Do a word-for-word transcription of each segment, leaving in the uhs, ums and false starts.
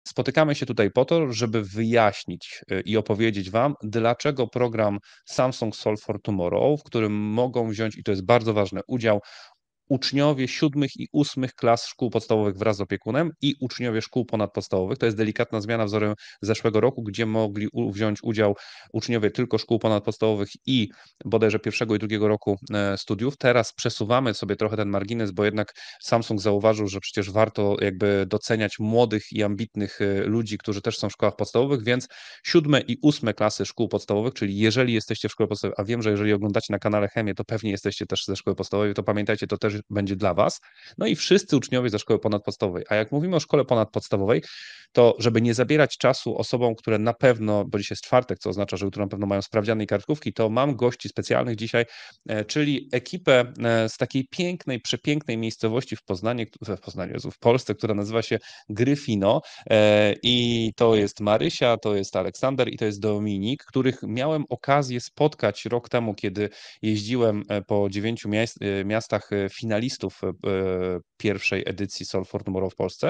spotykamy się tutaj po to, żeby wyjaśnić i opowiedzieć Wam, dlaczego program Samsung Solve for Tomorrow, w którym mogą wziąć, i to jest bardzo ważne, udział uczniowie siódmych i ósmych klas szkół podstawowych wraz z opiekunem i uczniowie szkół ponadpodstawowych. To jest delikatna zmiana wzorem zeszłego roku, gdzie mogli u, wziąć udział uczniowie tylko szkół ponadpodstawowych i bodajże pierwszego i drugiego roku e, studiów. Teraz przesuwamy sobie trochę ten margines, bo jednak Samsung zauważył, że przecież warto jakby doceniać młodych i ambitnych e, ludzi, którzy też są w szkołach podstawowych, więc siódme i ósme klasy szkół podstawowych, czyli jeżeli jesteście w szkole podstawowej, a wiem, że jeżeli oglądacie na kanale Chemię, to pewnie jesteście też ze szkoły podstawowej, to pamiętajcie, to też będzie dla Was. No i wszyscy uczniowie ze szkoły ponadpodstawowej. A jak mówimy o szkole ponadpodstawowej, to żeby nie zabierać czasu osobom, które na pewno, bo dzisiaj jest czwartek, co oznacza, że jutro na pewno mają sprawdziany i kartkówki, to mam gości specjalnych dzisiaj, czyli ekipę z takiej pięknej, przepięknej miejscowości w Poznaniu, w Poznaniu, w Polsce, która nazywa się Gryfino i to jest Marysia, to jest Aleksander i to jest Dominik, których miałem okazję spotkać rok temu, kiedy jeździłem po dziewięciu miastach finalistów pierwszej edycji Solve for Tomorrow w Polsce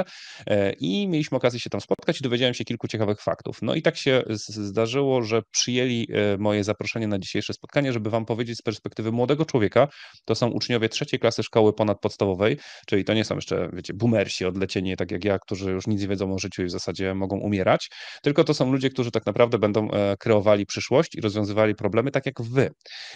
i mieliśmy okazję się tam spotkać i dowiedziałem się kilku ciekawych faktów. No i tak się zdarzyło, że przyjęli moje zaproszenie na dzisiejsze spotkanie, żeby Wam powiedzieć z perspektywy młodego człowieka, to są uczniowie trzeciej klasy szkoły ponadpodstawowej, czyli to nie są jeszcze, wiecie, boomersi odlecieni, tak jak ja, którzy już nic nie wiedzą o życiu i w zasadzie mogą umierać, tylko to są ludzie, którzy tak naprawdę będą kreowali przyszłość i rozwiązywali problemy tak jak Wy.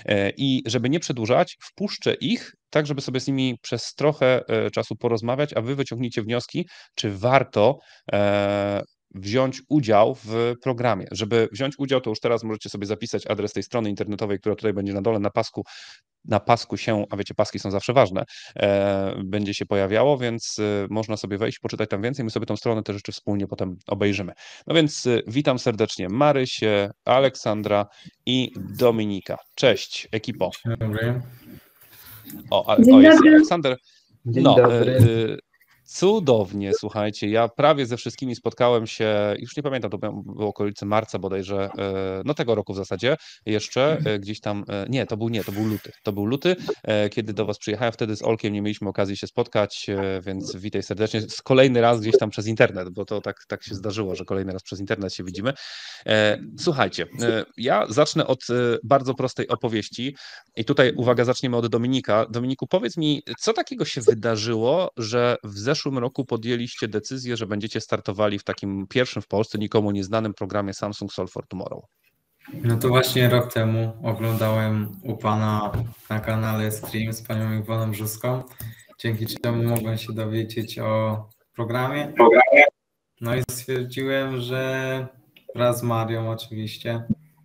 I żeby nie przedłużać, wpuszczę ich tak, żeby sobie z nimi przez trochę czasu porozmawiać, a Wy wyciągnijcie wnioski, czy warto e, wziąć udział w programie. Żeby wziąć udział, to już teraz możecie sobie zapisać adres tej strony internetowej, która tutaj będzie na dole na pasku, na pasku się, a wiecie, paski są zawsze ważne, e, będzie się pojawiało, więc e, można sobie wejść, poczytać tam więcej, my sobie tą stronę też jeszcze wspólnie potem obejrzymy. No więc e, witam serdecznie Marysię, Aleksandra i Dominika. Cześć, ekipo. Dzień dobry. O, ale, o jest i Aleksander. Dzień no, dobry. E, Cudownie, słuchajcie, ja prawie ze wszystkimi spotkałem się, już nie pamiętam, to było okolice marca bodajże, no tego roku w zasadzie jeszcze, gdzieś tam, nie, to był nie, to był luty, to był luty, kiedy do Was przyjechałem, wtedy z Olkiem nie mieliśmy okazji się spotkać, więc witaj serdecznie, z kolejny raz gdzieś tam przez internet, bo to tak, tak się zdarzyło, że kolejny raz przez internet się widzimy. Słuchajcie, ja zacznę od bardzo prostej opowieści i tutaj, uwaga, zaczniemy od Dominika. Dominiku, powiedz mi, co takiego się wydarzyło, że w zeszłym roku podjęliście decyzję, że będziecie startowali w takim pierwszym w Polsce nikomu nieznanym programie Samsung Solve for Tomorrow? No to właśnie rok temu oglądałem u Pana na kanale stream z Panią Iwoną Brzuską, dzięki czemu mogłem się dowiedzieć o programie. No i stwierdziłem, że wraz z Marią oczywiście,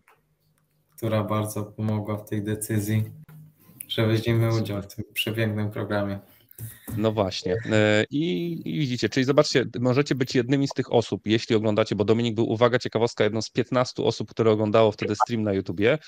która bardzo pomogła w tej decyzji, że weźmiemy udział w tym przepięknym programie. No właśnie. I, I widzicie, czyli zobaczcie, możecie być jednymi z tych osób, jeśli oglądacie, bo Dominik był, uwaga, ciekawostka, jedną z piętnastu osób, które oglądało wtedy stream na YouTubie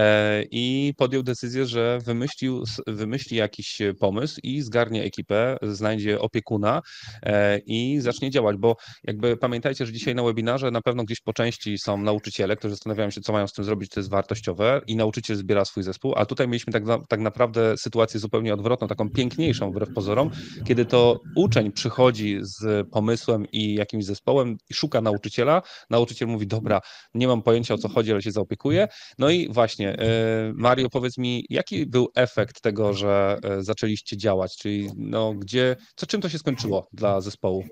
i podjął decyzję, że wymyślił, wymyśli jakiś pomysł i zgarnie ekipę, znajdzie opiekuna i zacznie działać, bo jakby pamiętajcie, że dzisiaj na webinarze na pewno gdzieś po części są nauczyciele, którzy zastanawiają się, co mają z tym zrobić, to jest wartościowe i nauczyciel zbiera swój zespół, a tutaj mieliśmy tak, tak naprawdę sytuację zupełnie odwrotną, taką piękniejszą wbrew pozorom, kiedy to uczeń przychodzi z pomysłem i jakimś zespołem i szuka nauczyciela, nauczyciel mówi, dobra, nie mam pojęcia o co chodzi, ale się zaopiekuję. No i właśnie, Mario, powiedz mi, jaki był efekt tego, że zaczęliście działać, czyli no gdzie, co, czym to się skończyło dla zespołu?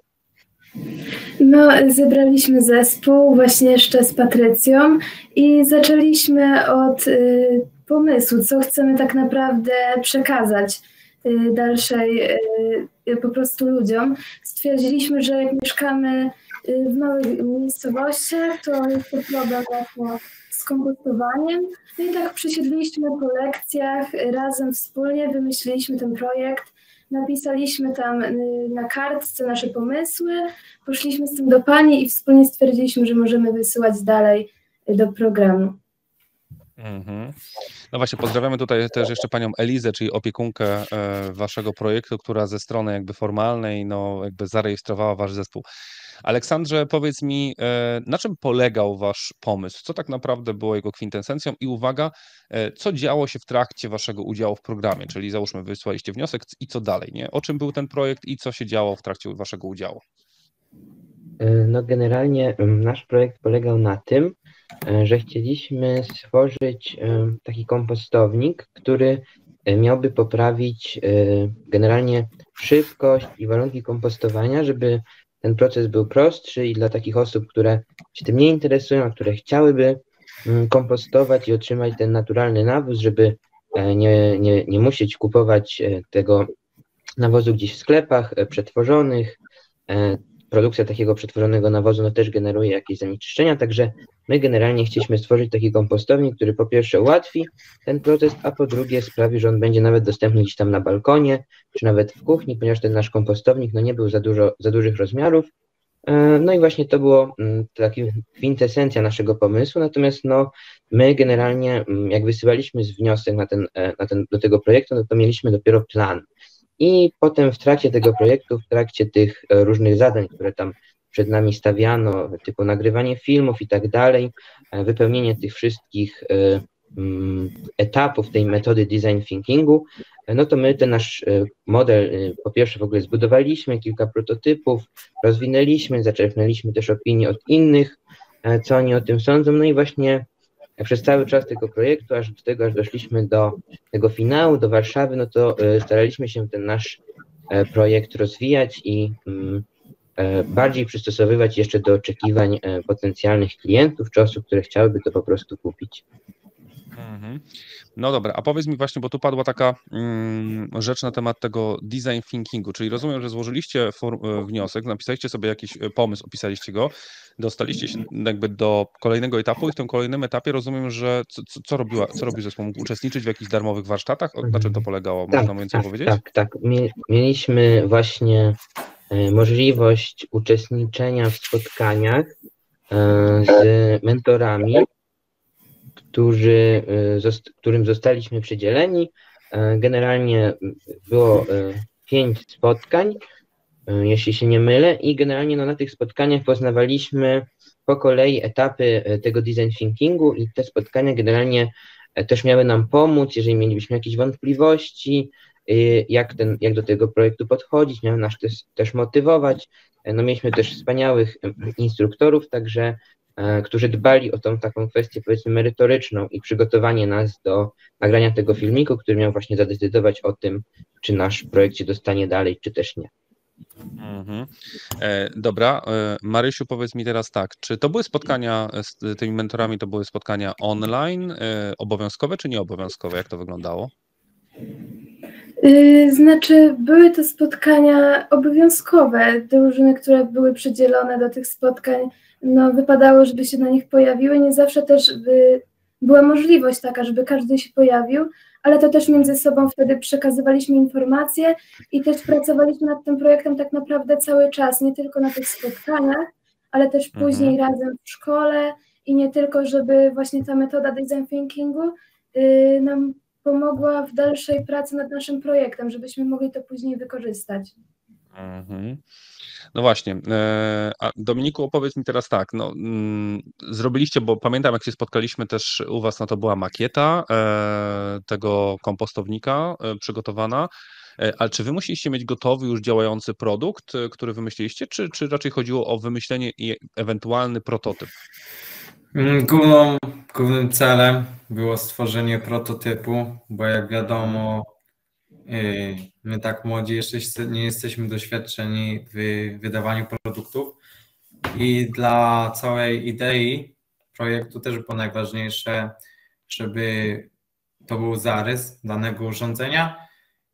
No, zebraliśmy zespół właśnie jeszcze z Patrycją i zaczęliśmy od y, pomysłu, co chcemy tak naprawdę przekazać dalszej po prostu ludziom. Stwierdziliśmy, że jak mieszkamy w małych miejscowościach, to jest to problem z kompostowaniem. No i tak przysiedliśmy po lekcjach, razem wspólnie wymyśliliśmy ten projekt, napisaliśmy tam na kartce nasze pomysły, poszliśmy z tym do pani i wspólnie stwierdziliśmy, że możemy wysyłać dalej do programu. Mhm. No właśnie, pozdrawiamy tutaj też jeszcze panią Elizę, czyli opiekunkę waszego projektu, która ze strony jakby formalnej, no jakby zarejestrowała wasz zespół. Aleksandrze, powiedz mi, na czym polegał wasz pomysł? Co tak naprawdę było jego kwintesencją? I uwaga, co działo się w trakcie waszego udziału w programie? Czyli załóżmy, wysłaliście wniosek i co dalej, nie? O czym był ten projekt i co się działo w trakcie waszego udziału? No generalnie nasz projekt polegał na tym, że chcieliśmy stworzyć taki kompostownik, który miałby poprawić generalnie szybkość i warunki kompostowania, żeby ten proces był prostszy i dla takich osób, które się tym nie interesują, a które chciałyby kompostować i otrzymać ten naturalny nawóz, żeby nie, nie, nie musieć kupować tego nawozu gdzieś w sklepach przetworzonych. Produkcja takiego przetworzonego nawozu no też generuje jakieś zanieczyszczenia, także my generalnie chcieliśmy stworzyć taki kompostownik, który po pierwsze ułatwi ten proces, a po drugie sprawi, że on będzie nawet dostępny gdzieś tam na balkonie, czy nawet w kuchni, ponieważ ten nasz kompostownik no nie był za, dużo, za dużych rozmiarów. No i właśnie to było taka kwintesencja naszego pomysłu, natomiast no my generalnie jak wysyłaliśmy wniosek na ten, na ten, do tego projektu, no to mieliśmy dopiero plan. I potem w trakcie tego projektu, w trakcie tych różnych zadań, które tam przed nami stawiano, typu nagrywanie filmów i tak dalej, wypełnienie tych wszystkich etapów tej metody design thinkingu, no to my ten nasz model po pierwsze w ogóle zbudowaliśmy, kilka prototypów, rozwinęliśmy, zaczerpnęliśmy też opinii od innych, co oni o tym sądzą, no i właśnie przez cały czas tego projektu, aż do tego, aż doszliśmy do tego finału, do Warszawy, no to staraliśmy się ten nasz projekt rozwijać i bardziej przystosowywać jeszcze do oczekiwań potencjalnych klientów czy osób, które chciałyby to po prostu kupić. Mhm. No dobra, a powiedz mi właśnie, bo tu padła taka mm, rzecz na temat tego design thinkingu, czyli rozumiem, że złożyliście form- wniosek, napisaliście sobie jakiś pomysł, opisaliście go, dostaliście się jakby do kolejnego etapu i w tym kolejnym etapie rozumiem, że co, co, co, robiła, co robił zespół? Mógł uczestniczyć w jakichś darmowych warsztatach? Na czym to polegało? Można Tak, więcej tak, powiedzieć? tak, tak. Mieliśmy właśnie możliwość uczestniczenia w spotkaniach z mentorami, którzy, którym zostaliśmy przydzieleni. Generalnie było pięć spotkań, jeśli się nie mylę, i generalnie no, na tych spotkaniach poznawaliśmy po kolei etapy tego design thinkingu i te spotkania generalnie też miały nam pomóc, jeżeli mielibyśmy jakieś wątpliwości, jak, ten, jak do tego projektu podchodzić, miały nas też, też motywować. No, mieliśmy też wspaniałych instruktorów, także którzy dbali o tą taką kwestię powiedzmy merytoryczną i przygotowanie nas do nagrania tego filmiku, który miał właśnie zadecydować o tym, czy nasz projekt się dostanie dalej, czy też nie. Mhm. E, dobra, e, Marysiu, powiedz mi teraz tak, czy to były spotkania z tymi mentorami, to były spotkania online, e, obowiązkowe czy nieobowiązkowe? Jak to wyglądało? Yy, znaczy, były to spotkania obowiązkowe. Drużyny, które były przydzielone do tych spotkań, no wypadało, żeby się na nich pojawiły. Nie zawsze też by była możliwość taka, żeby każdy się pojawił, ale to też między sobą wtedy przekazywaliśmy informacje i też pracowaliśmy nad tym projektem tak naprawdę cały czas, nie tylko na tych spotkaniach, ale też później Mhm. razem w szkole i nie tylko, żeby właśnie ta metoda design thinkingu yy, nam pomogła w dalszej pracy nad naszym projektem, żebyśmy mogli to później wykorzystać. Mhm. No właśnie, e, a Dominiku, opowiedz mi teraz tak, no, mm, zrobiliście, bo pamiętam jak się spotkaliśmy też u was, no to była makieta e, tego kompostownika e, przygotowana, e, ale czy wy musieliście mieć gotowy już działający produkt, e, który wymyśliliście, czy, czy raczej chodziło o wymyślenie i ewentualny prototyp? Główną, głównym celem było stworzenie prototypu, bo jak wiadomo, yy, my tak młodzi jeszcze nie jesteśmy doświadczeni w wydawaniu produktów i dla całej idei projektu też było najważniejsze, żeby to był zarys danego urządzenia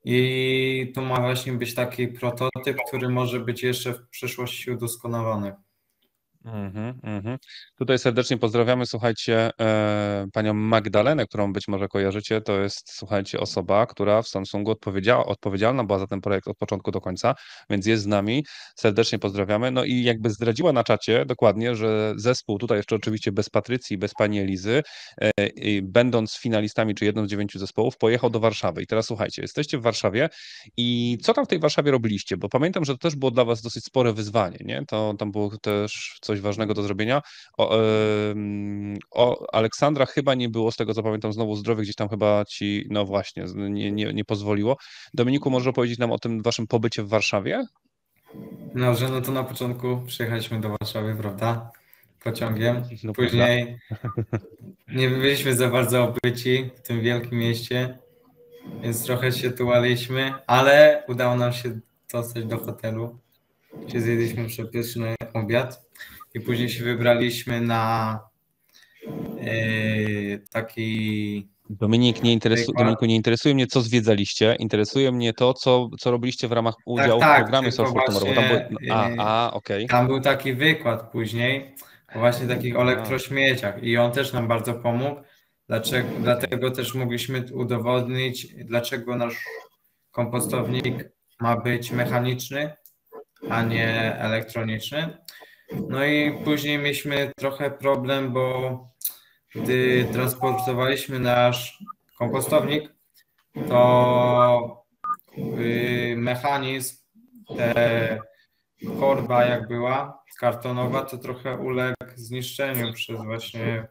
i to ma właśnie być taki prototyp, który może być jeszcze w przyszłości udoskonalony. Mhm, mhm. Tutaj serdecznie pozdrawiamy, słuchajcie, e, panią Magdalenę, którą być może kojarzycie. To jest, słuchajcie, osoba, która w Samsungu odpowiedziała, odpowiedzialna była za ten projekt od początku do końca, więc jest z nami. Serdecznie pozdrawiamy. No i jakby zdradziła na czacie dokładnie, że zespół, tutaj jeszcze oczywiście bez Patrycji, bez pani Elizy, e, i będąc finalistami, czy jedną z dziewięciu zespołów, pojechał do Warszawy. I teraz słuchajcie, jesteście w Warszawie i co tam w tej Warszawie robiliście? Bo pamiętam, że to też było dla was dosyć spore wyzwanie, nie? To tam było też coś ważnego do zrobienia. O, em, o Aleksandra chyba nie było, z tego co pamiętam, znowu zdrowie gdzieś tam chyba ci, no właśnie, nie, nie, nie pozwoliło. Dominiku, możesz opowiedzieć nam o tym waszym pobycie w Warszawie? No, że no to na początku przyjechaliśmy do Warszawy, prawda? Pociągiem. No, Później nie byliśmy za bardzo obyci w tym wielkim mieście, więc trochę się tułaliśmy, ale udało nam się dostać do hotelu, gdzie zjedliśmy przepyszny obiad i później się wybraliśmy na yy, taki... Dominik, nie interesu, Dominiku, nie interesuje mnie, co zwiedzaliście, interesuje mnie to, co, co robiliście w ramach udziału tak, w tak, programie Solve for Tomorrow. Tam było, a, a okej. Okay. Tam był taki wykład później, właśnie takich o elektrośmieciach i on też nam bardzo pomógł. Dlaczego, dlatego też mogliśmy udowodnić, dlaczego nasz kompostownik ma być mechaniczny, a nie elektroniczny. No i później mieliśmy trochę problem, bo gdy transportowaliśmy nasz kompostownik, to mechanizm, te korba jak była kartonowa, to trochę uległ zniszczeniu przez właśnie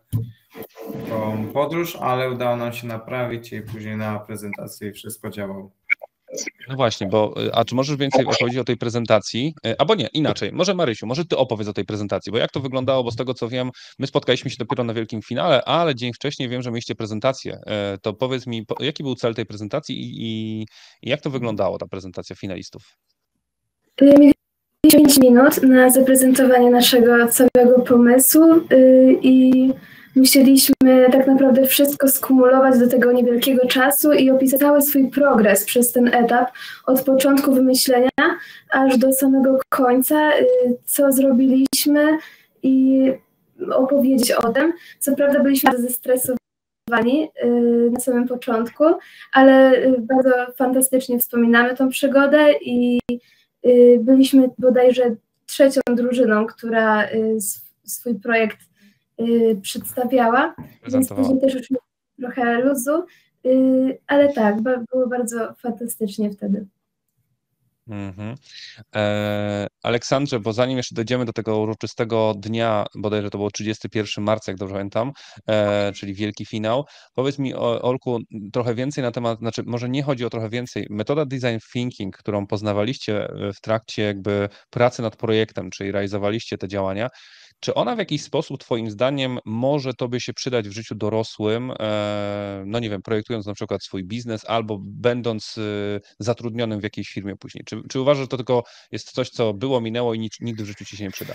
tą podróż, ale udało nam się naprawić i później na prezentacji wszystko działało. No właśnie, bo a czy możesz więcej opowiedzieć o tej prezentacji? Albo nie, inaczej, może Marysiu, może ty opowiedz o tej prezentacji, bo jak to wyglądało, bo z tego co wiem, my spotkaliśmy się dopiero na wielkim finale, ale dzień wcześniej wiem, że mieliście prezentację. To powiedz mi, jaki był cel tej prezentacji i, i jak to wyglądało, ta prezentacja finalistów? Mieliśmy pięć minut na zaprezentowanie naszego całego pomysłu i musieliśmy tak naprawdę wszystko skumulować do tego niewielkiego czasu i opisać cały swój progres przez ten etap, od początku wymyślenia aż do samego końca, co zrobiliśmy i opowiedzieć o tym. Co prawda byliśmy zestresowani na samym początku, ale bardzo fantastycznie wspominamy tą przygodę i byliśmy bodajże trzecią drużyną, która swój projekt przedstawiała, więc później też już trochę luzu, ale tak, było bardzo fantastycznie wtedy. Mhm. E, Aleksandrze, bo zanim jeszcze dojdziemy do tego uroczystego dnia, bodajże to było trzydziestego pierwszego marca, jak dobrze pamiętam, e, czyli wielki finał, powiedz mi, Olku, trochę więcej na temat, znaczy może nie chodzi o trochę więcej, metoda design thinking, którą poznawaliście w trakcie jakby pracy nad projektem, czyli realizowaliście te działania, czy ona w jakiś sposób twoim zdaniem może tobie się przydać w życiu dorosłym, no nie wiem, projektując na przykład swój biznes albo będąc zatrudnionym w jakiejś firmie później? Czy, czy uważasz, że to tylko jest coś, co było, minęło i nic, nigdy w życiu ci się nie przyda?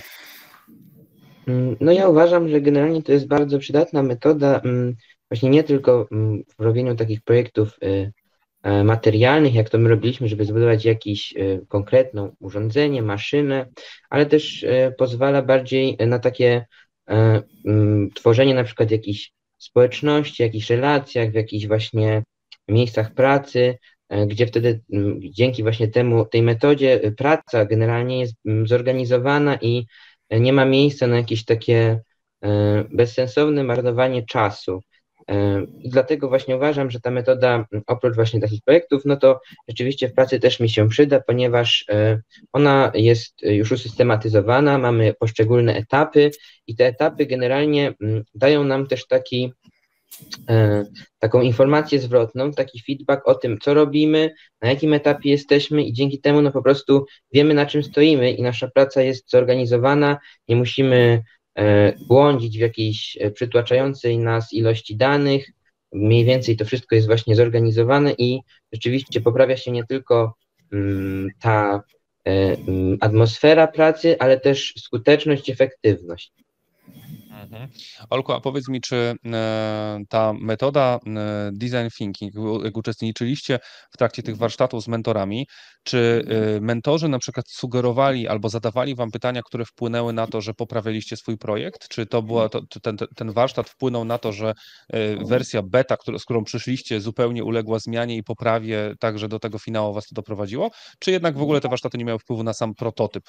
No ja uważam, że generalnie to jest bardzo przydatna metoda, właśnie nie tylko w robieniu takich projektów materialnych, jak to my robiliśmy, żeby zbudować jakieś konkretne urządzenie, maszynę, ale też pozwala bardziej na takie tworzenie na przykład jakichś społeczności, jakichś relacjach, w jakichś właśnie miejscach pracy, gdzie wtedy dzięki właśnie temu, tej metodzie praca generalnie jest zorganizowana i nie ma miejsca na jakieś takie bezsensowne marnowanie czasu. I dlatego właśnie uważam, że ta metoda oprócz właśnie takich projektów, no to rzeczywiście w pracy też mi się przyda, ponieważ ona jest już usystematyzowana, mamy poszczególne etapy i te etapy generalnie dają nam też taki, taką informację zwrotną, taki feedback o tym, co robimy, na jakim etapie jesteśmy i dzięki temu no po prostu wiemy, na czym stoimy i nasza praca jest zorganizowana, nie musimy błądzić w jakiejś przytłaczającej nas ilości danych, mniej więcej to wszystko jest właśnie zorganizowane i rzeczywiście poprawia się nie tylko ta atmosfera pracy, ale też skuteczność, efektywność. Mhm. Olku, a powiedz mi, czy ta metoda design thinking, jak uczestniczyliście w trakcie tych warsztatów z mentorami, czy mentorzy na przykład sugerowali albo zadawali wam pytania, które wpłynęły na to, że poprawialiście swój projekt? Czy to była, to, czy ten, ten warsztat wpłynął na to, że wersja beta, z którą przyszliście, zupełnie uległa zmianie i poprawie, tak że do tego finału was to doprowadziło? Czy jednak w ogóle te warsztaty nie miały wpływu na sam prototyp?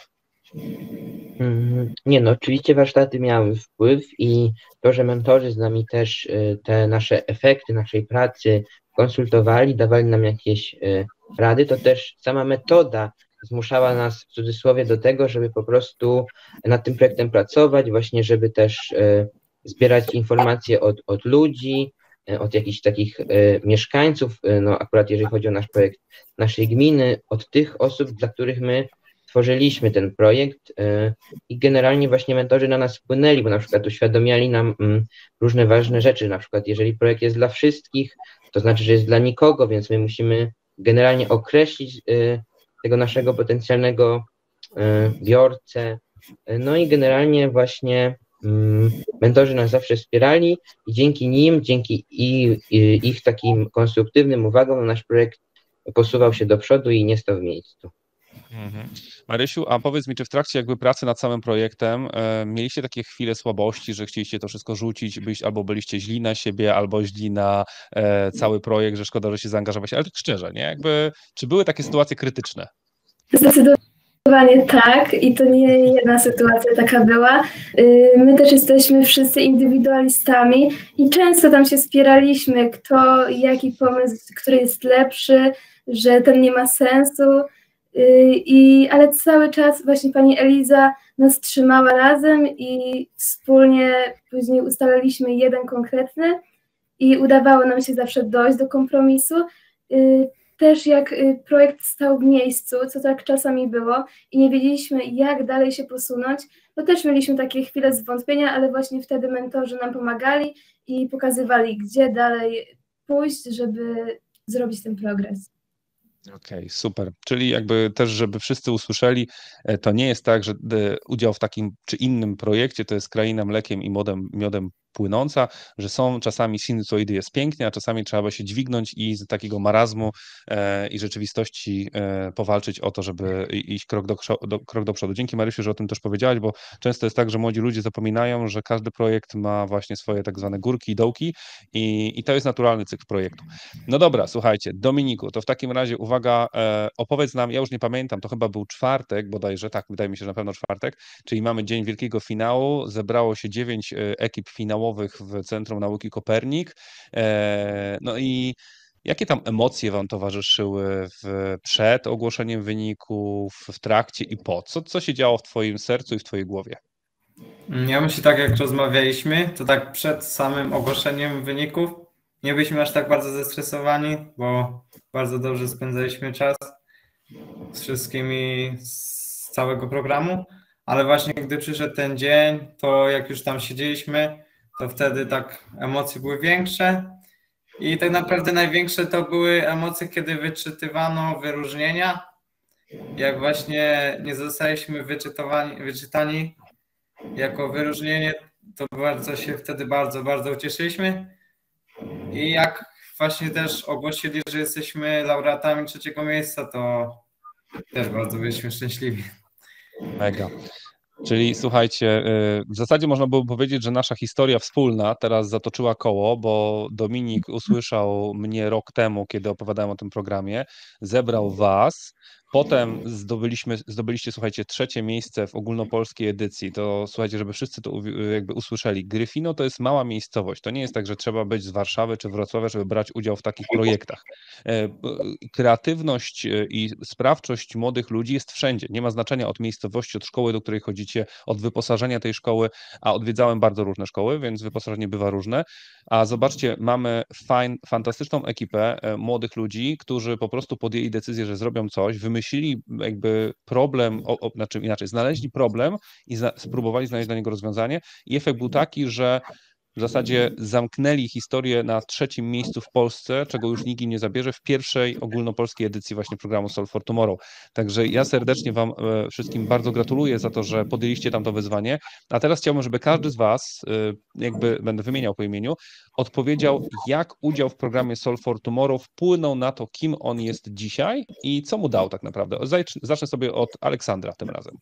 Nie, no oczywiście warsztaty miały wpływ i to, że mentorzy z nami też te nasze efekty naszej pracy konsultowali, dawali nam jakieś rady, to też sama metoda zmuszała nas w cudzysłowie do tego, żeby po prostu nad tym projektem pracować, właśnie żeby też zbierać informacje od, od ludzi, od jakichś takich mieszkańców, no akurat jeżeli chodzi o nasz projekt naszej gminy, od tych osób, dla których my tworzyliśmy ten projekt i generalnie właśnie mentorzy na nas wpłynęli, bo na przykład uświadamiali nam różne ważne rzeczy, na przykład jeżeli projekt jest dla wszystkich, to znaczy, że jest dla nikogo, więc my musimy generalnie określić tego naszego potencjalnego biorcę, no i generalnie właśnie mentorzy nas zawsze wspierali i dzięki nim, dzięki ich takim konstruktywnym uwagom nasz projekt posuwał się do przodu i nie stał w miejscu. Mhm. Marysiu, a powiedz mi, czy w trakcie jakby pracy nad samym projektem e, mieliście takie chwile słabości, że chcieliście to wszystko rzucić, byś, albo byliście źli na siebie, albo źli na e, cały projekt, że szkoda, że się zaangażować, ale tak szczerze, nie? Jakby, czy były takie sytuacje krytyczne? Zdecydowanie tak i to nie jedna sytuacja taka była. My też jesteśmy wszyscy indywidualistami i często tam się spieraliśmy, kto, jaki pomysł, który jest lepszy, że ten nie ma sensu. I, ale cały czas właśnie pani Eliza nas trzymała razem i wspólnie później ustaliliśmy jeden konkretny i udawało nam się zawsze dojść do kompromisu. Też jak projekt stał w miejscu, co tak czasami było i nie wiedzieliśmy, jak dalej się posunąć, to też mieliśmy takie chwile zwątpienia, ale właśnie wtedy mentorzy nam pomagali i pokazywali, gdzie dalej pójść, żeby zrobić ten progres. Okej, okay, super. Czyli jakby też, żeby wszyscy usłyszeli, to nie jest tak, że udział w takim czy innym projekcie to jest kraina mlekiem i miodem, miodem płynąca, że są czasami sinusoidy jest pięknie, a czasami trzeba się dźwignąć i z takiego marazmu e, i rzeczywistości e, powalczyć o to, żeby iść krok do, do, krok do przodu. Dzięki Marysiu, że o tym też powiedziałaś, bo często jest tak, że młodzi ludzie zapominają, że każdy projekt ma właśnie swoje tak zwane górki i dołki i, i to jest naturalny cykl projektu. No dobra, słuchajcie, Dominiku, to w takim razie uwaga, e, opowiedz nam, ja już nie pamiętam, to chyba był czwartek bodajże, tak, wydaje mi się, że na pewno czwartek, czyli mamy dzień wielkiego finału, zebrało się dziewięć ekip finałowych w Centrum Nauki Kopernik. No i jakie tam emocje wam towarzyszyły w, przed ogłoszeniem wyników, w trakcie i po? Co, co się działo w twoim sercu i w twojej głowie? Ja myślę, tak jak rozmawialiśmy, to tak przed samym ogłoszeniem wyników nie byliśmy aż tak bardzo zestresowani, bo bardzo dobrze spędzaliśmy czas z wszystkimi z całego programu, ale właśnie gdy przyszedł ten dzień, to jak już tam siedzieliśmy, to wtedy tak emocje były większe i tak naprawdę największe to były emocje, kiedy wyczytywano wyróżnienia. Jak właśnie nie zostaliśmy wyczytowani, wyczytani jako wyróżnienie, to bardzo się wtedy bardzo, bardzo ucieszyliśmy. I jak właśnie też ogłosili, że jesteśmy laureatami trzeciego miejsca, to też bardzo byliśmy szczęśliwi. Mega. Czyli słuchajcie, w zasadzie można było powiedzieć, że nasza historia wspólna teraz zatoczyła koło, bo Dominik usłyszał mnie rok temu, kiedy opowiadałem o tym programie, zebrał was, potem zdobyliśmy, zdobyliście, słuchajcie, trzecie miejsce w ogólnopolskiej edycji. To słuchajcie, żeby wszyscy to jakby usłyszeli. Gryfino to jest mała miejscowość. To nie jest tak, że trzeba być z Warszawy czy Wrocławia, żeby brać udział w takich projektach. Kreatywność i sprawczość młodych ludzi jest wszędzie. Nie ma znaczenia od miejscowości, od szkoły, do której chodzicie, od wyposażenia tej szkoły, a odwiedzałem bardzo różne szkoły, więc wyposażenie bywa różne. A zobaczcie, mamy fajn, fantastyczną ekipę młodych ludzi, którzy po prostu podjęli decyzję, że zrobią coś, wymyślili jakby problem, o, o, znaczy inaczej, znaleźli problem i za, spróbowali znaleźć dla niego rozwiązanie i efekt był taki, że w zasadzie zamknęli historię na trzecim miejscu w Polsce, czego już nikt im nie zabierze, w pierwszej ogólnopolskiej edycji właśnie programu Solve for Tomorrow. Także ja serdecznie wam wszystkim bardzo gratuluję za to, że podjęliście tam to wyzwanie, a teraz chciałbym, żeby każdy z was, jakby będę wymieniał po imieniu, odpowiedział, jak udział w programie Solve for Tomorrow wpłynął na to, kim on jest dzisiaj i co mu dał tak naprawdę. Zacznę sobie od Aleksandra tym razem.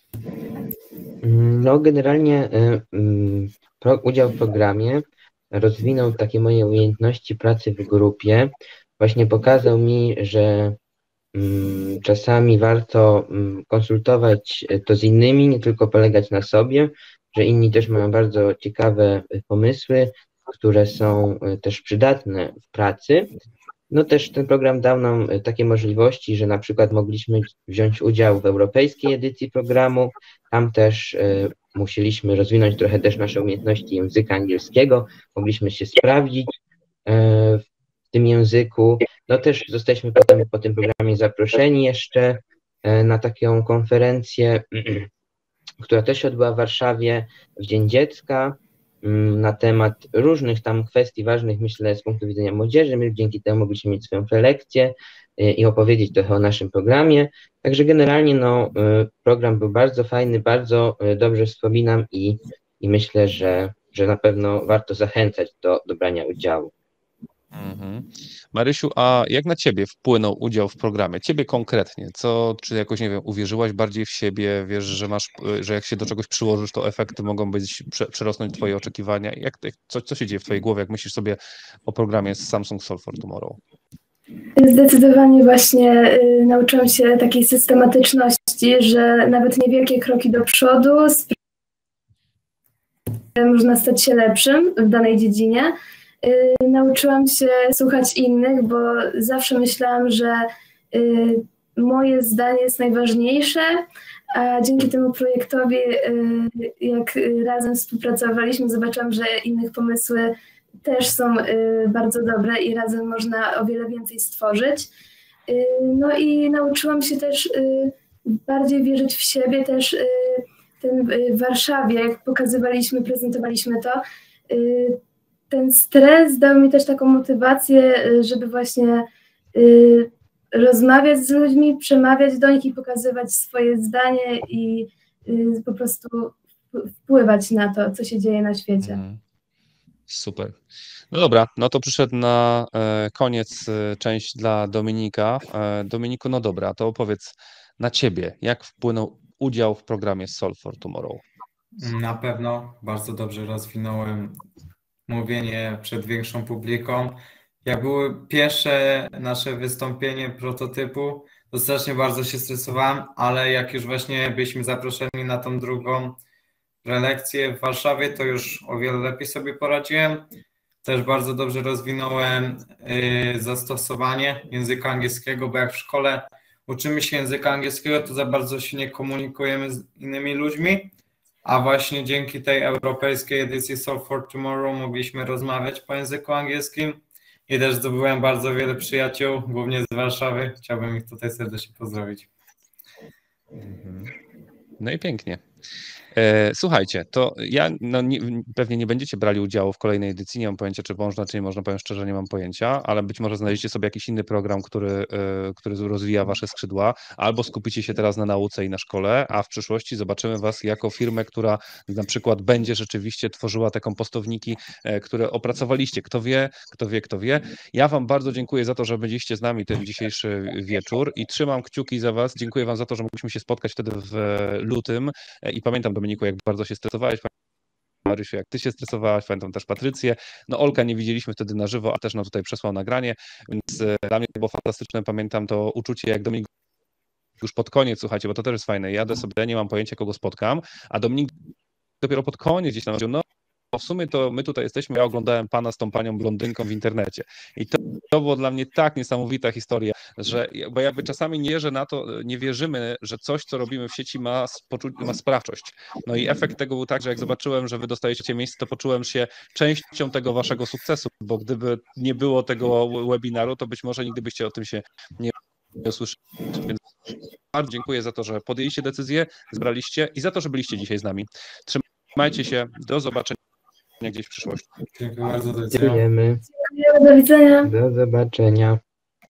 No generalnie pro, udział w programie rozwinął takie moje umiejętności pracy w grupie. Właśnie pokazał mi, że um, czasami warto um, konsultować to z innymi, nie tylko polegać na sobie, że inni też mają bardzo ciekawe pomysły, które są też przydatne w pracy. No też ten program dał nam takie możliwości, że na przykład mogliśmy wziąć udział w europejskiej edycji programu. Tam też y, musieliśmy rozwinąć trochę też nasze umiejętności języka angielskiego. Mogliśmy się sprawdzić y, w tym języku. No też zostaliśmy potem po tym programie zaproszeni jeszcze na taką konferencję, która też się odbyła w Warszawie w Dzień Dziecka, na temat różnych tam kwestii ważnych, myślę, z punktu widzenia młodzieży. My dzięki temu mogliśmy mieć swoją prelekcję i opowiedzieć trochę o naszym programie. Także generalnie no, program był bardzo fajny, bardzo dobrze wspominam i, i myślę, że, że na pewno warto zachęcać do, do brania udziału. Mhm. Marysiu, a jak na ciebie wpłynął udział w programie? Ciebie konkretnie, co, czy jakoś, nie wiem, uwierzyłaś bardziej w siebie, wiesz, że masz, że jak się do czegoś przyłożysz, to efekty mogą być, prze, przerosnąć twoje oczekiwania? Jak, co, co się dzieje w twojej głowie, jak myślisz sobie o programie Samsung Solve for Tomorrow? Zdecydowanie właśnie y, nauczyłam się takiej systematyczności, że nawet niewielkie kroki do przodu można stać się lepszym w danej dziedzinie. Y, nauczyłam się słuchać innych, bo zawsze myślałam, że y, moje zdanie jest najważniejsze, a dzięki temu projektowi, y, jak razem współpracowaliśmy, zobaczyłam, że innych pomysły też są y, bardzo dobre i razem można o wiele więcej stworzyć. Y, no i nauczyłam się też y, bardziej wierzyć w siebie, też y, ten, y, w Warszawie, jak pokazywaliśmy, prezentowaliśmy to, y, ten stres dał mi też taką motywację, y, żeby właśnie y, rozmawiać z ludźmi, przemawiać do nich i pokazywać swoje zdanie i y, po prostu wpływać na to, co się dzieje na świecie. Mhm. Super. No dobra, no to przyszedł na e, koniec e, część dla Dominika. E, Dominiku, no dobra, to opowiedz na ciebie, jak wpłynął udział w programie Solve for Tomorrow? Na pewno bardzo dobrze rozwinąłem mówienie przed większą publiką. Jak było pierwsze nasze wystąpienie prototypu, to strasznie bardzo się stresowałem, ale jak już właśnie byliśmy zaproszeni na tą drugą prelekcję w Warszawie, to już o wiele lepiej sobie poradziłem. Też bardzo dobrze rozwinąłem y, zastosowanie języka angielskiego, bo jak w szkole uczymy się języka angielskiego, to za bardzo się nie komunikujemy z innymi ludźmi, a właśnie dzięki tej europejskiej edycji Solve for Tomorrow mogliśmy rozmawiać po języku angielskim i też zdobyłem bardzo wiele przyjaciół, głównie z Warszawy. Chciałbym ich tutaj serdecznie pozdrowić. No i pięknie. E, słuchajcie, to ja, no nie, pewnie nie będziecie brali udziału w kolejnej edycji, nie mam pojęcia, czy można, czy nie można, powiem szczerze, nie mam pojęcia, ale być może znajdziecie sobie jakiś inny program, który, e, który rozwija wasze skrzydła, albo skupicie się teraz na nauce i na szkole, a w przyszłości zobaczymy was jako firmę, która na przykład będzie rzeczywiście tworzyła te kompostowniki, e, które opracowaliście. Kto wie, kto wie, kto wie. Ja wam bardzo dziękuję za to, że byliście z nami ten dzisiejszy wieczór i trzymam kciuki za was. Dziękuję wam za to, że mogliśmy się spotkać wtedy w lutym e, i pamiętam, Dominiku, jak bardzo się stresowałeś, Marysiu, jak ty się stresowałaś, pamiętam też Patrycję. No Olka nie widzieliśmy wtedy na żywo, a też nam tutaj przesłał nagranie, więc e, dla mnie było fantastyczne, pamiętam to uczucie, jak Dominik już pod koniec, słuchajcie, bo to też jest fajne, jadę sobie, ja nie mam pojęcia, kogo spotkam, a Dominik dopiero pod koniec gdzieś tam powiedział, no w sumie to my tutaj jesteśmy, ja oglądałem pana z tą panią blondynką w internecie i to, to było dla mnie tak niesamowita historia, że, bo jakby czasami nie, że na to nie wierzymy, że coś, co robimy w sieci ma, spoczu- ma sprawczość. No i efekt tego był tak, że jak zobaczyłem, że wy dostajecie miejsce, to poczułem się częścią tego waszego sukcesu, bo gdyby nie było tego webinaru, to być może nigdy byście o tym się nie usłyszeli. Więc bardzo dziękuję za to, że podjęliście decyzję, zbraliście i za to, że byliście dzisiaj z nami. Trzymajcie się, do zobaczenia gdzieś w przyszłości. Dziękuję bardzo. Do widzenia. Dziękujemy. Do widzenia. Do zobaczenia.